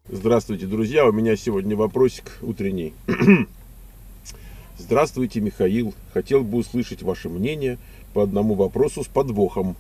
Здравствуйте, друзья! У меня сегодня вопросик утренний. Здравствуйте, Михаил. Хотел бы услышать ваше мнение по одному вопросу с подвохом.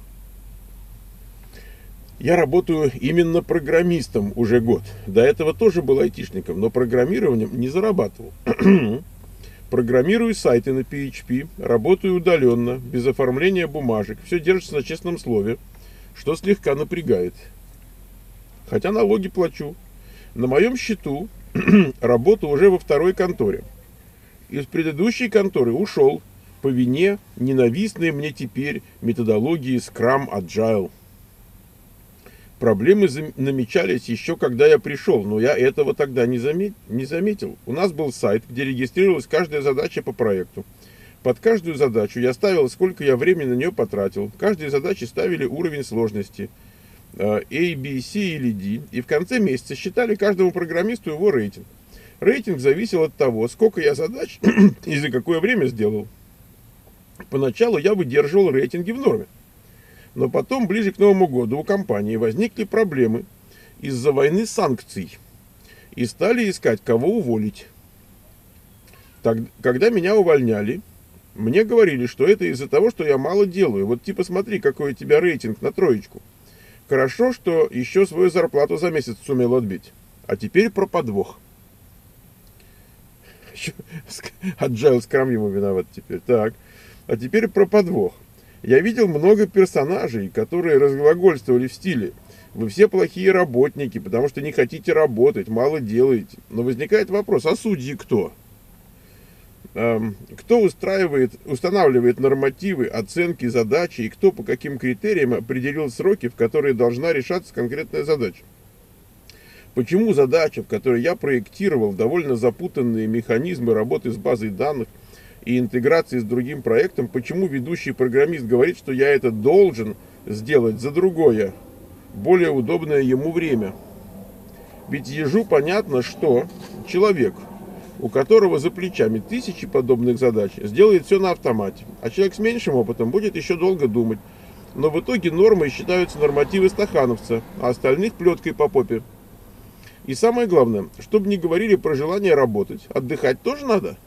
Я работаю именно программистом уже год. До этого тоже был айтишником, но программированием не зарабатывал. Программирую сайты на PHP, работаю удаленно, без оформления бумажек. Все держится на честном слове, что слегка напрягает. Хотя налоги плачу. На моем счету работа уже во второй конторе. Из предыдущей конторы ушел по вине ненавистной мне теперь методологии Scrum Agile. Проблемы намечались еще когда я пришел, но я этого тогда не заметил. У нас был сайт, где регистрировалась каждая задача по проекту. Под каждую задачу я ставил, сколько я времени на нее потратил. Каждой задаче ставили уровень сложности. A, B, C или D. И в конце месяца считали каждому программисту его рейтинг. Рейтинг зависел от того, сколько я задач и за какое время сделал. Поначалу я выдерживал рейтинги в норме. Но потом, ближе к Новому году, у компании возникли проблемы из-за войны санкций. И стали искать, кого уволить. Когда меня увольняли, мне говорили, что это из-за того, что я мало делаю. Вот типа смотри, какой у тебя рейтинг на 3. Хорошо, что еще свою зарплату за месяц сумел отбить. А теперь про подвох. Agile Scrum ему виноват теперь. Так. А теперь про подвох. Я видел много персонажей, которые разглагольствовали в стиле: вы все плохие работники, потому что не хотите работать, мало делаете. Но возникает вопрос, а судьи кто? Кто устанавливает нормативы, оценки, задачи, и кто по каким критериям определил сроки, в которые должна решаться конкретная задача? Почему задача, в которой я проектировал довольно запутанные механизмы работы с базой данных и интеграции с другим проектом, почему ведущий программист говорит, что я это должен сделать за другое, более удобное ему время? Ведь ежу понятно, что человек, у которого за плечами тысячи подобных задач, сделает все на автомате, а человек с меньшим опытом будет еще долго думать. Но в итоге нормой считаются нормативы стахановца, а остальных плеткой по попе. И самое главное, чтобы не говорили про желание работать, отдыхать тоже надо.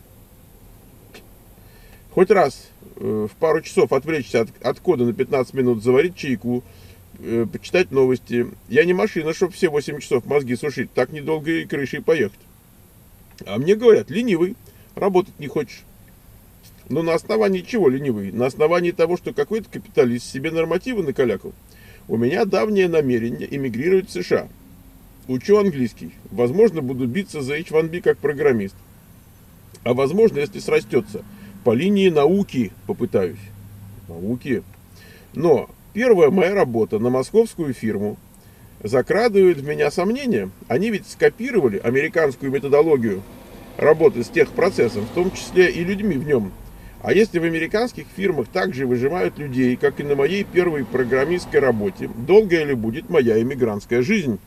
Хоть раз в пару часов отвлечься от кода на 15 минут, заварить чайку, почитать новости. Я не машина, чтобы все 8 часов мозги сушить, так недолго и крышей поехать. А мне говорят, ленивый, работать не хочешь. Но на основании чего ленивый? На основании того, что какой-то капиталист себе нормативы накалякал. У меня давнее намерение эмигрировать в США. Учу английский. Возможно, буду биться за H1B как программист. А возможно, если срастется, по линии науки попытаюсь. Науки. Но первая моя работа на московскую фирму закрадывают в меня сомнения. Они ведь скопировали американскую методологию работы с техпроцессом, в том числе и людьми в нем. А если в американских фирмах также выжимают людей, как и на моей первой программистской работе, долгая ли будет моя эмигрантская жизнь?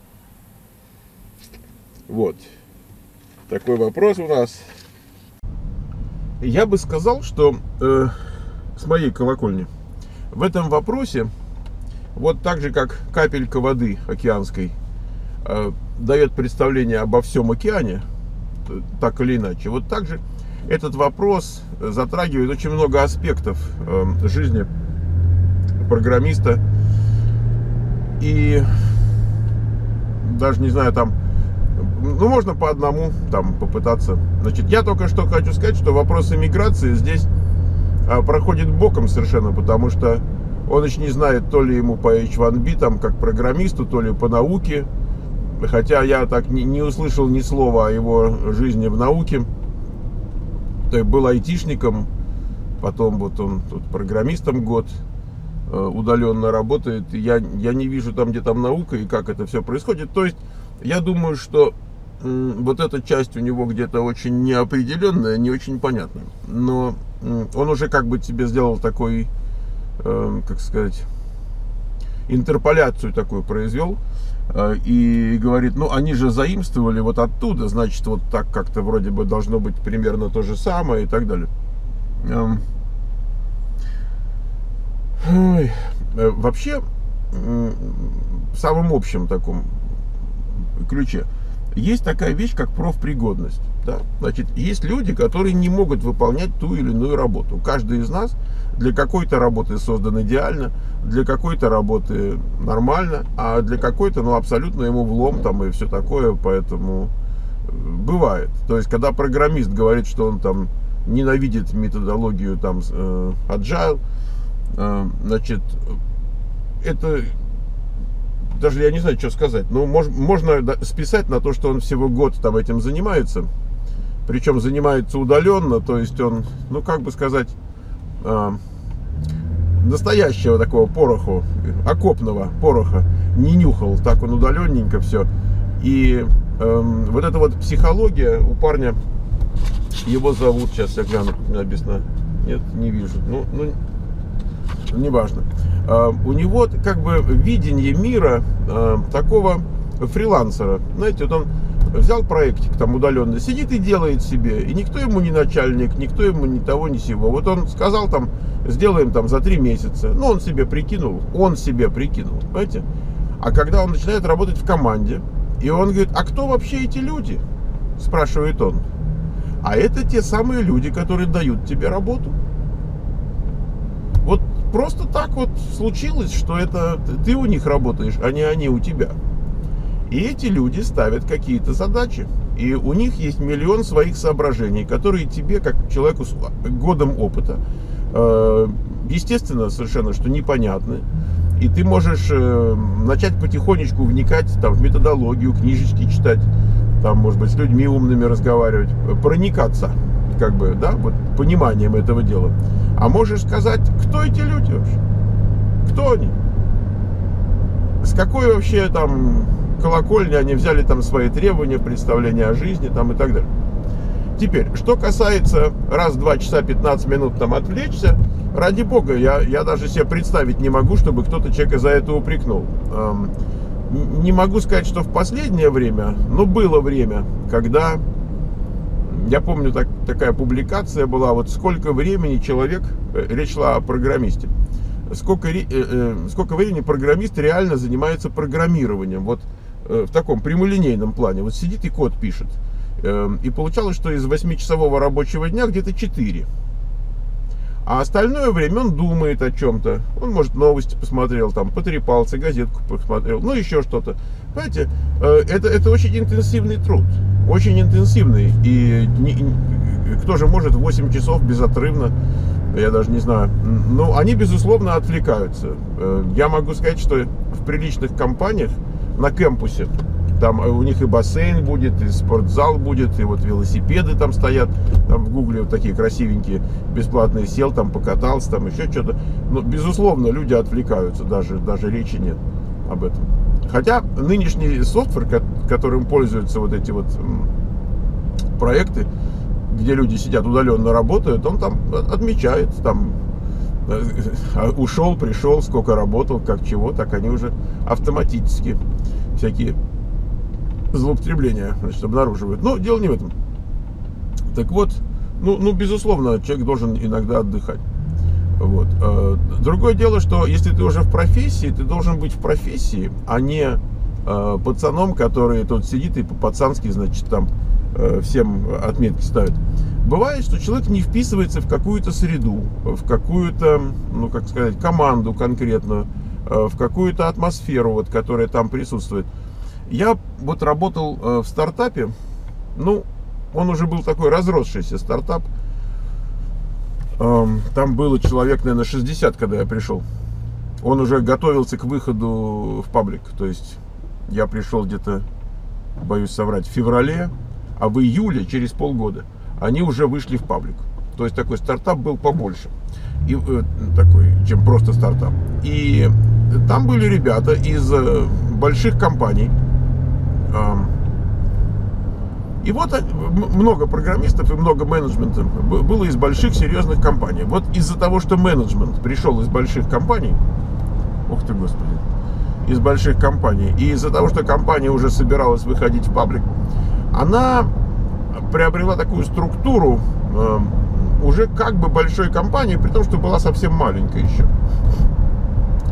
Вот. Такой вопрос у нас. Я бы сказал, что с моей колокольни в этом вопросе, вот так же, как капелька воды океанской дает представление обо всем океане, так или иначе, вот так же этот вопрос затрагивает очень много аспектов жизни программиста. И даже не знаю, там, ну, можно по одному там попытаться. Значит, я только что хочу сказать, что вопрос иммиграции здесь проходит боком совершенно, потому что он еще не знает, то ли ему по H1B, там, как программисту, то ли по науке. Хотя я так не услышал ни слова о его жизни в науке. То есть был айтишником, потом вот он тут программистом год удаленно работает. Я не вижу там, где там наука и как это все происходит. То есть я думаю, что вот эта часть у него где-то очень неопределенная, не очень понятная. Но он уже как бы тебе сделал такой, как сказать, интерполяцию такую произвел. И говорит, ну они же заимствовали вот оттуда, значит вот так как-то вроде бы должно быть примерно то же самое и так далее. Вообще, в самом общем таком ключе, есть такая вещь, как профпригодность. Да? Значит, есть люди, которые не могут выполнять ту или иную работу. Каждый из нас для какой-то работы создан идеально, для какой-то работы нормально, а для какой-то, ну, абсолютно ему влом там и все такое, поэтому бывает. То есть, когда программист говорит, что он там ненавидит методологию там agile, значит, это даже я не знаю, что сказать. Ну, можно списать на то, что он всего год там этим занимается. Причем занимается удаленно, то есть он, ну, как бы сказать, настоящего такого пороху, окопного пороха не нюхал. Так он удаленненько все. И вот эта вот психология у парня, его зовут, сейчас я гляну, тут написано, нет, не вижу, ну неважно. У него как бы видение мира такого фрилансера. Знаете, вот он взял проектик там удаленно, сидит и делает себе, и никто ему не начальник, никто ему ни того, ни сего. Вот он сказал там, сделаем там за 3 месяца. Ну, он себе прикинул, понимаете? А когда он начинает работать в команде, и он говорит, а кто вообще эти люди? Спрашивает он. А это те самые люди, которые дают тебе работу. Вот просто так вот случилось, что это ты у них работаешь, а не они у тебя. И эти люди ставят какие-то задачи. И у них есть миллион своих соображений, которые тебе, как человеку с годом опыта, естественно, совершенно, что непонятны. И ты можешь начать потихонечку вникать там, в методологию, книжечки читать, там, может быть, с людьми умными разговаривать, проникаться, как бы, да, вот, пониманием этого дела. А можешь сказать, кто эти люди вообще? Кто они? С какой вообще там колокольни они взяли там свои требования, представления о жизни там и так далее. Теперь, что касается раз в 2 часа 15 минут там отвлечься, ради бога, я даже себе представить не могу, чтобы кто-то человека за это упрекнул. Не могу сказать, что в последнее время, но было время, когда, я помню, такая публикация была, вот сколько времени человек, речь шла о программисте, сколько времени программист реально занимается программированием, вот в таком прямолинейном плане, вот сидит и код пишет. И получалось, что из 8-часового рабочего дня где-то 4. А остальное время он думает о чем-то. Он, может, новости посмотрел, там, потрепался, газетку посмотрел, ну, еще что-то. Понимаете, это очень интенсивный труд. Очень интенсивный. И кто же может 8 часов безотрывно, я даже не знаю. Ну, они, безусловно, отвлекаются. Я могу сказать, что в приличных компаниях на кампусе, там у них и бассейн будет, и спортзал будет, и вот велосипеды там стоят, там в Гугле вот такие красивенькие, бесплатные, сел там, покатался, там еще что-то. Но, безусловно, люди отвлекаются, даже речи нет об этом. Хотя нынешний софтвер, которым пользуются вот эти вот проекты, где люди сидят удаленно работают, он там отмечает, там ушел, пришел, сколько работал, как чего, так они уже автоматически всякие злоупотребления, значит, обнаруживают. Но дело не в этом. Так вот, ну, безусловно, человек должен иногда отдыхать. Вот. Другое дело, что если ты уже в профессии, ты должен быть в профессии, а не пацаном, который тут сидит и по-пацански, значит, там всем отметки ставит. Бывает, что человек не вписывается в какую-то среду, в какую-то, ну, как сказать, команду конкретную, в какую-то атмосферу, вот, которая там присутствует. Я вот работал в стартапе, ну, он уже был такой разросшийся стартап. Там было человек, наверное, 60, когда я пришел. Он уже готовился к выходу в паблик. То есть я пришел где-то, боюсь соврать, в феврале, а в июле, через полгода, они уже вышли в паблик. То есть такой стартап был побольше, и, такой, чем просто стартап. И там были ребята из больших компаний. И вот много программистов и много менеджмента было из больших серьезных компаний. Вот из-за того, что менеджмент пришел из больших компаний, ух ты, господи, из больших компаний, и из-за того, что компания уже собиралась выходить в паблик, она приобрела такую структуру уже как бы большой компании, при том, что была совсем маленькая еще.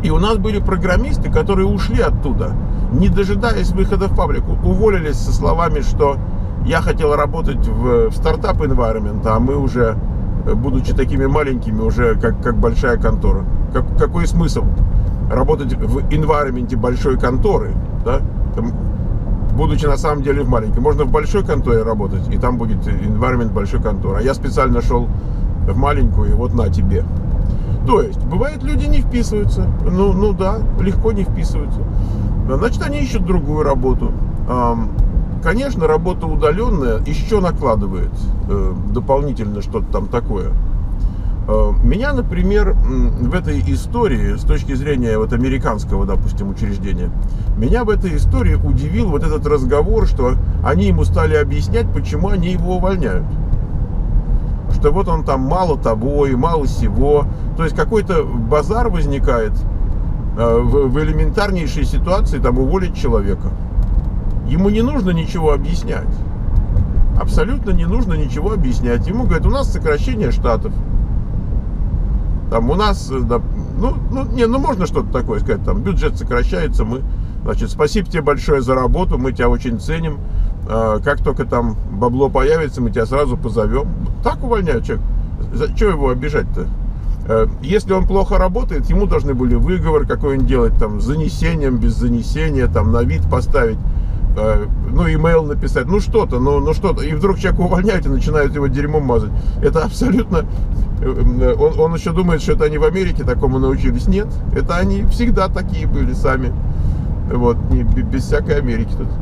И у нас были программисты, которые ушли оттуда, не дожидаясь выхода в паблику, уволились со словами, что я хотел работать в стартап environment, а мы уже, будучи такими маленькими, уже как большая контора. Какой смысл работать в environment большой конторы, да? Там, будучи на самом деле в маленькой. Можно в большой конторе работать, и там будет environment большой конторы. А я специально шел в маленькую, и вот на тебе. То есть, бывает, люди не вписываются. Ну да, легко не вписываются. Значит, они ищут другую работу. Конечно, работа удаленная еще накладывает дополнительно что-то там такое. Меня, например, в этой истории, с точки зрения вот американского, допустим, учреждения, меня в этой истории удивил вот этот разговор, что они ему стали объяснять, почему они его увольняют. Что вот он там мало того и мало сего. То есть какой-то базар возникает в элементарнейшей ситуации, там уволить человека. Ему не нужно ничего объяснять. Абсолютно не нужно ничего объяснять. Ему говорят, у нас сокращение штатов. Там у нас, да, можно что-то такое сказать, там бюджет сокращается, значит, спасибо тебе большое за работу, мы тебя очень ценим. Как только там бабло появится, мы тебя сразу позовем. Так увольняют человека. Чего его обижать-то? Если он плохо работает, ему должны были выговор какой-нибудь делать, там, с занесением, без занесения, там, на вид поставить, имейл написать, что-то. И вдруг человека увольняют и начинают его дерьмом мазать. Это абсолютно... Он еще думает, что это они в Америке такому научились. Нет, это они всегда такие были сами. Вот, без всякой Америки тут.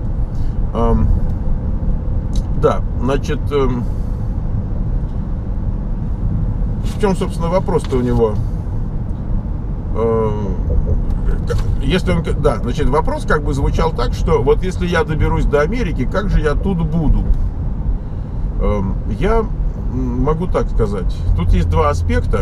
Да, значит, в чем, собственно, вопрос-то у него? Если он, да, значит, вопрос как бы звучал так, что вот если я доберусь до Америки, как же я тут буду? Я могу так сказать. Тут есть два аспекта,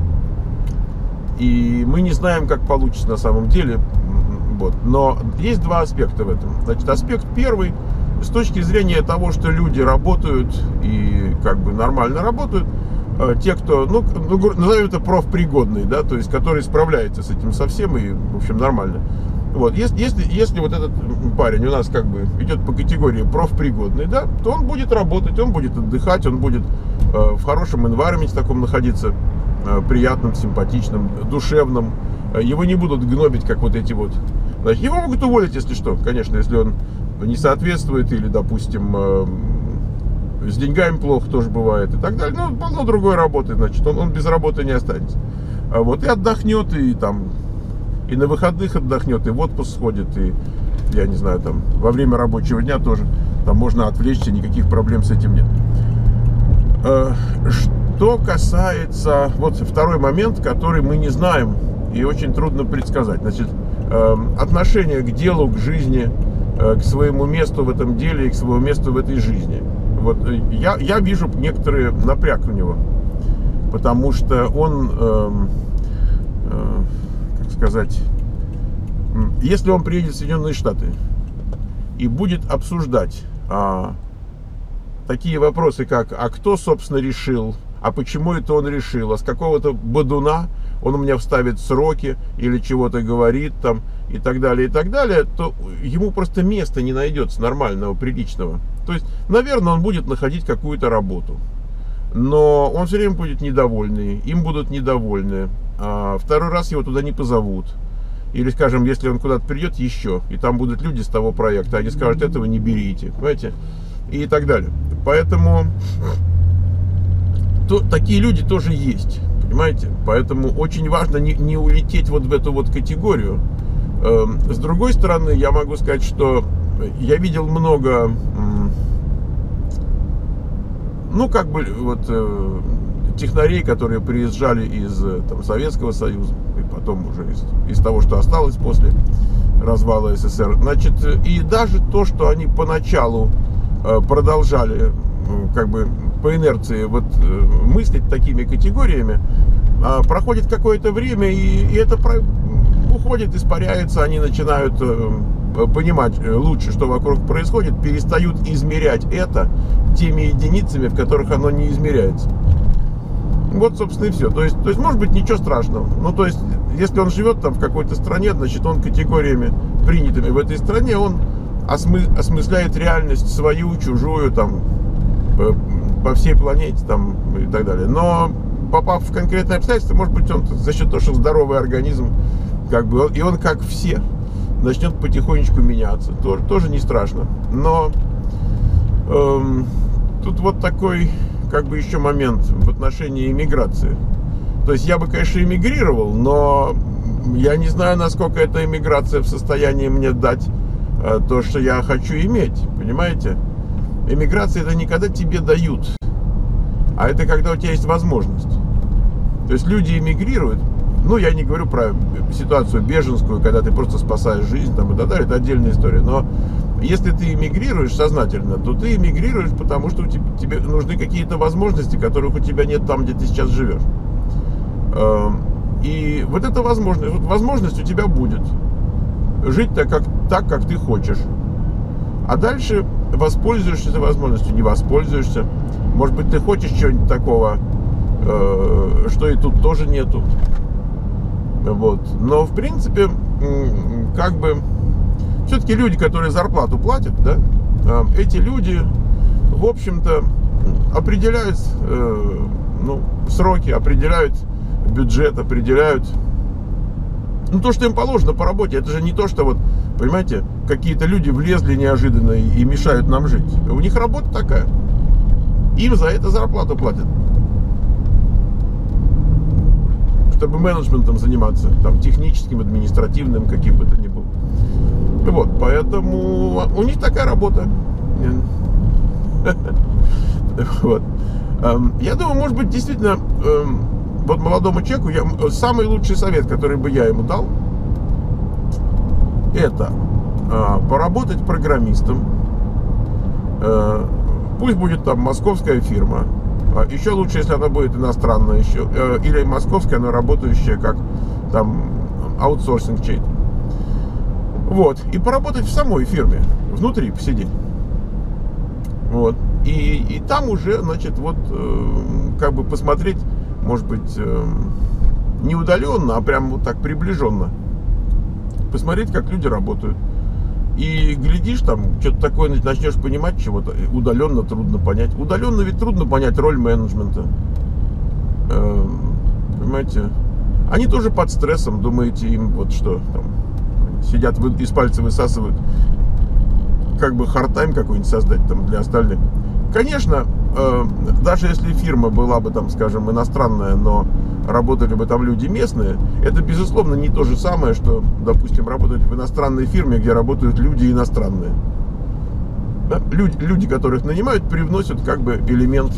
и мы не знаем, как получится на самом деле. Вот. Но есть два аспекта в этом. Значит, аспект первый, с точки зрения того, что люди работают и как бы нормально работают, те, кто, назовем это профпригодный, да, то есть, который справляется с этим совсем и, в общем, нормально. Вот, если вот этот парень у нас как бы идет по категории профпригодный, да, то он будет работать, он будет отдыхать, он будет в хорошем environment таком находиться, приятном, симпатичном, душевном. Его не будут гнобить, как вот эти вот. Значит, его могут уволить, если что, конечно, если он не соответствует или, допустим, с деньгами плохо тоже бывает и так далее. Полно другой работы, значит, он без работы не останется. Вот, и отдохнет, и там, и на выходных отдохнет, и в отпуск сходит, и, я не знаю, там, во время рабочего дня тоже, там можно отвлечься, никаких проблем с этим нет. Что касается, вот второй момент, который мы не знаем и очень трудно предсказать. Значит, отношение к делу, к жизни, к своему месту в этом деле и к своему месту в этой жизни. Вот я вижу некоторый напряг у него, потому что он, как сказать, если он приедет в Соединенные Штаты и будет обсуждать такие вопросы, как, а кто, собственно, решил, а почему это он решил, а с какого-то бодуна он у меня вставит сроки или чего-то говорит там и так далее, то ему просто места не найдется нормального, приличного. То есть, наверное, он будет находить какую-то работу, но он все время будет недовольный, им будут недовольны, а второй раз его туда не позовут. Или, скажем, если он куда-то придет еще, и там будут люди с того проекта, они скажут, этого не берите, понимаете, и так далее. Поэтому такие люди тоже есть, понимаете? Поэтому очень важно не улететь вот в эту вот категорию. С другой стороны, я могу сказать, что я видел много, технарей, которые приезжали из там, Советского Союза, и потом уже из того, что осталось после развала СССР. Значит, и даже то, что они поначалу продолжали как бы по инерции мыслить такими категориями, проходит какое-то время, и это уходит, испаряется, они начинают понимать лучше, что вокруг происходит, перестают измерять это теми единицами, в которых оно не измеряется. Вот, собственно, и все. То есть, может быть, ничего страшного. То есть, если он живет там в какой-то стране, значит, он категориями, принятыми в этой стране, он осмысляет реальность свою, чужую, там, по всей планете, там, и так далее. Но попав в конкретные обстоятельства, может быть, он за счет того, что здоровый организм, как бы, и он, как все, начнет потихонечку меняться. Тоже не страшно. Но тут вот такой, как бы, еще момент в отношении иммиграции. То есть я бы, конечно, эмигрировал, но я не знаю, насколько эта эмиграция в состоянии мне дать то, что я хочу иметь. Понимаете? Эмиграция — это не когда тебе дают, а это когда у тебя есть возможность. То есть люди эмигрируют. Ну, я не говорю про ситуацию беженскую, когда ты просто спасаешь жизнь там, и так далее, это отдельная история. Но если ты эмигрируешь сознательно, то ты эмигрируешь, потому что тебе нужны какие-то возможности, которых у тебя нет там, где ты сейчас живешь. И вот эта возможность у тебя будет. Жить так, как ты хочешь. А дальше воспользуешься этой возможностью, не воспользуешься. Может быть, ты хочешь чего-нибудь такого, что и тут тоже нету. Вот. Но, в принципе, как бы, все-таки люди, которые зарплату платят, да, эти люди, в общем-то, определяют сроки, определяют бюджет, определяют, то, что им положено по работе. Это же не то, что вот, понимаете, какие-то люди влезли неожиданно и мешают нам жить. У них работа такая. Им за это зарплату платят. Чтобы менеджментом заниматься, там, техническим, административным, каким бы то ни было. Вот, поэтому у них такая работа. Вот. Я думаю, может быть, действительно, вот молодому человеку самый лучший совет, который бы я ему дал, это поработать программистом. Пусть будет там московская фирма. Еще лучше, если она будет иностранная, еще, или московская, но работающая как там аутсорсинг чей-то. Вот. И поработать в самой фирме, внутри посидеть. Вот. И там уже, значит, вот, как бы посмотреть, может быть, не удаленно, а прям вот так приближенно. Посмотреть, как люди работают. И глядишь, там, что-то такое начнешь понимать, чего-то удаленно трудно понять. Удаленно ведь трудно понять роль менеджмента. Понимаете? Они тоже под стрессом, думаете, им вот что, там, сидят, из пальца высасывают, как бы хард-тайм какой-нибудь создать там для остальных. Конечно, даже если фирма была бы там, скажем, иностранная, но работали бы там люди местные, это, безусловно, не то же самое, что, допустим, работать в иностранной фирме, где работают люди иностранные. Да? Люди, которых нанимают, привносят как бы элемент,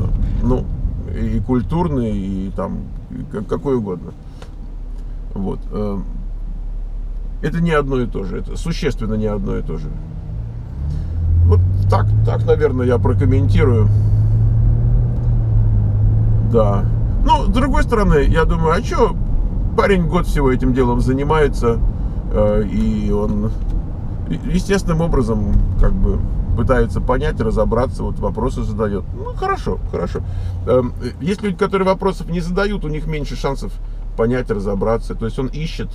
и культурный, и там, какой угодно. Вот. Это не одно и то же, это существенно не одно и то же. Вот так, наверное, я прокомментирую. Да. Ну, с другой стороны, я думаю, а что, парень год всего этим делом занимается, и он естественным образом, как бы, пытается понять, разобраться, вот вопросы задает. Ну, хорошо. Есть люди, которые вопросов не задают, у них меньше шансов понять, разобраться. То есть он ищет,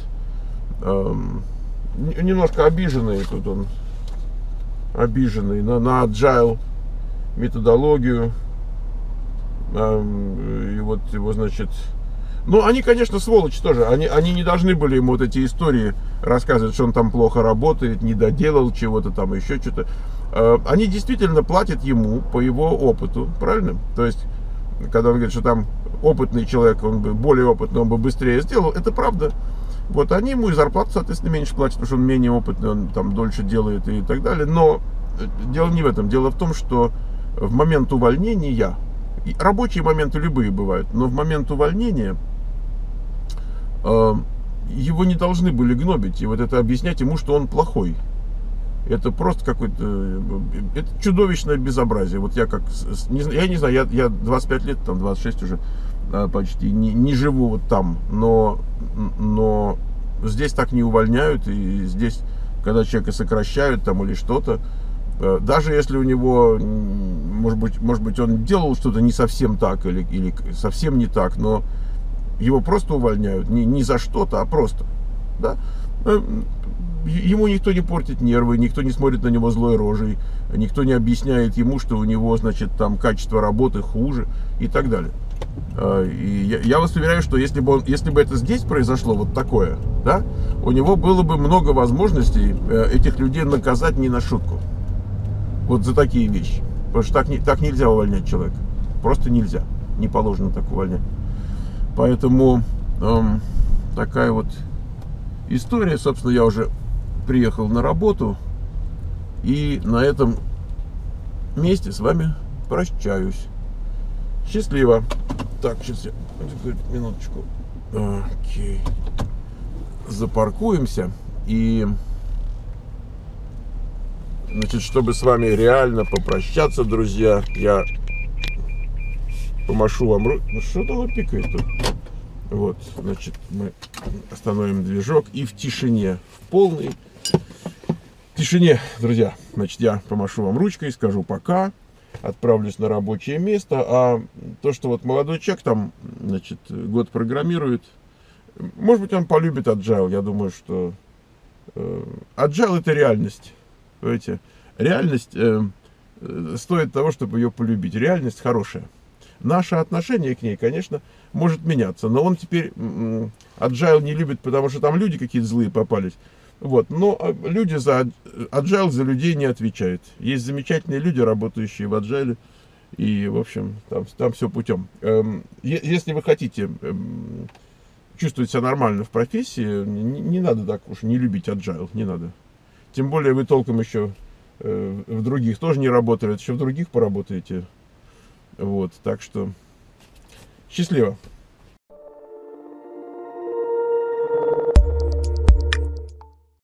немножко обиженный, тут он обиженный на agile методологию. И вот его, значит... Ну, они, конечно, сволочи тоже. Они не должны были ему вот эти истории рассказывать, что он там плохо работает, не доделал чего-то там, еще что-то. Они действительно платят ему по его опыту, правильно? То есть, когда он говорит, что там опытный человек, он бы более опытный, он бы быстрее сделал, это правда. Вот они ему и зарплату, соответственно, меньше платят, потому что он менее опытный, он там дольше делает и так далее. Но дело не в этом. Дело в том, что в момент увольнения... Рабочие моменты любые бывают, но в момент увольнения его не должны были гнобить и вот это объяснять ему, что он плохой. Это просто какое-то, это чудовищное безобразие. Вот я я не знаю, я 25 лет, там 26 уже почти не живу вот там, но здесь так не увольняют, и здесь, когда человека сокращают там или что-то, даже если у него, может быть, он делал что-то не совсем так или совсем не так, но Его просто увольняют, не за что-то, а просто. Да? Ему никто не портит нервы, никто не смотрит на него злой рожей, никто не объясняет ему, что у него, значит, там качество работы хуже и так далее. И я вас уверяю, что если бы это здесь произошло, вот такое, да, у него было бы много возможностей этих людей наказать не на шутку. Вот за такие вещи. Потому что так нельзя увольнять человека. Просто нельзя. Не положено так увольнять. Поэтому такая вот история. Собственно, я уже приехал на работу. И на этом месте с вами прощаюсь. Счастливо. Так, сейчас я минуточку. Окей. Запаркуемся. И, значит, чтобы с вами реально попрощаться, друзья, я помашу вам руку. Ну что там пикает тут? Вот, значит, мы остановим движок и в тишине, в полной тишине, друзья, значит, я помашу вам ручкой, скажу пока, отправлюсь на рабочее место, а то, что вот молодой человек там, значит, год программирует, может быть, он полюбит Agile, я думаю, что Agile это реальность, понимаете, реальность стоит того, чтобы ее полюбить, реальность хорошая. Наше отношение к ней, конечно, может меняться, но он теперь Agile не любит, потому что там люди какие-то злые попались. Вот. Но люди за Agile за людей не отвечают. Есть замечательные люди, работающие в Agile, и, в общем, там все путем. Если вы хотите чувствовать себя нормально в профессии, не надо так уж не любить Agile, не надо. Тем более вы толком еще в других тоже не работали, еще в других поработаете. Вот, так что счастливо.